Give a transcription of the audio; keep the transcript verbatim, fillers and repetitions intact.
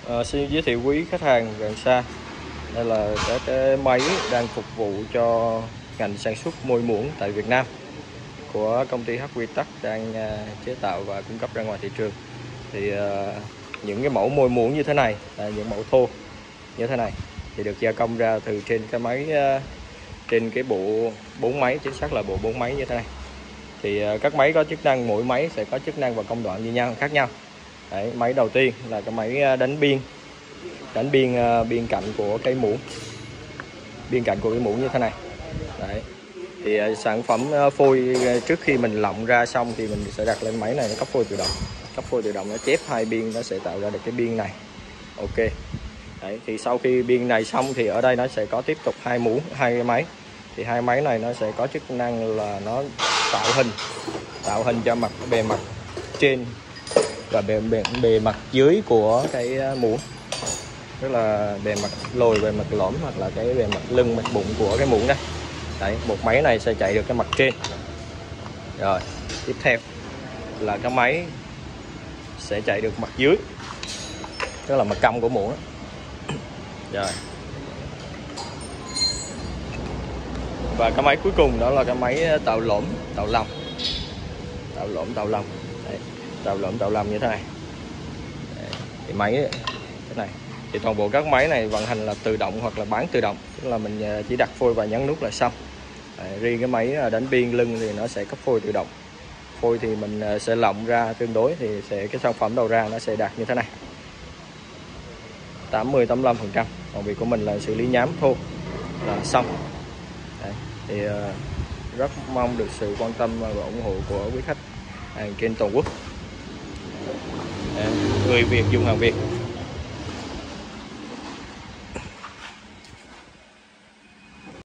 À, xin giới thiệu quý khách hàng gần xa, đây là các cái máy đang phục vụ cho ngành sản xuất môi muỗng tại Việt Nam của công ty HVTech đang uh, chế tạo và cung cấp ra ngoài thị trường. Thì uh, những cái mẫu môi muỗng như thế này, là những mẫu thô như thế này thì được gia công ra từ trên cái máy uh, trên cái bộ bốn máy, chính xác là bộ bốn máy như thế này. Thì uh, các máy có chức năng, mỗi máy sẽ có chức năng và công đoạn như nhau khác nhau. Đấy, máy đầu tiên là cái máy đánh biên đánh biên biên cạnh của cái muỗng, biên cạnh của cái muỗng như thế này. Đấy, thì sản phẩm phôi trước khi mình lọc ra xong thì mình sẽ đặt lên máy này, nó cấp phôi tự động, cấp phôi tự động nó chép hai biên, nó sẽ tạo ra được cái biên này. Ok. Đấy, thì sau khi biên này xong thì ở đây nó sẽ có tiếp tục hai muỗng, hai cái máy. Thì hai máy này nó sẽ có chức năng là nó tạo hình tạo hình cho mặt bề mặt trên và bề, bề, bề mặt dưới của cái muỗng, tức là bề mặt lồi, bề mặt lõm, hoặc là cái bề mặt lưng, mặt bụng của cái muỗng đây. Đấy, một máy này sẽ chạy được cái mặt trên. Rồi tiếp theo là cái máy sẽ chạy được mặt dưới, tức là mặt cong của muỗng. Rồi, và cái máy cuối cùng đó là cái máy tạo lõm, tạo lòng, tạo lõm, tạo lòng. Đấy, tạo lõm, tạo lòng như thế này. Đấy, thì máy thế này thì toàn bộ các máy này vận hành là tự động hoặc là bán tự động, tức là mình chỉ đặt phôi và nhấn nút là xong. Đấy, riêng cái máy đánh biên lưng thì nó sẽ cấp phôi tự động. Phôi thì mình sẽ lọc ra tương đối thì sẽ cái sản phẩm đầu ra nó sẽ đạt như thế này, tám mươi đến tám mươi lăm phần trăm. Còn việc của mình là xử lý nhám thô là xong. Đấy, thì rất mong được sự quan tâm và ủng hộ của quý khách hàng trên toàn quốc. Đấy, người Việt dùng hàng Việt.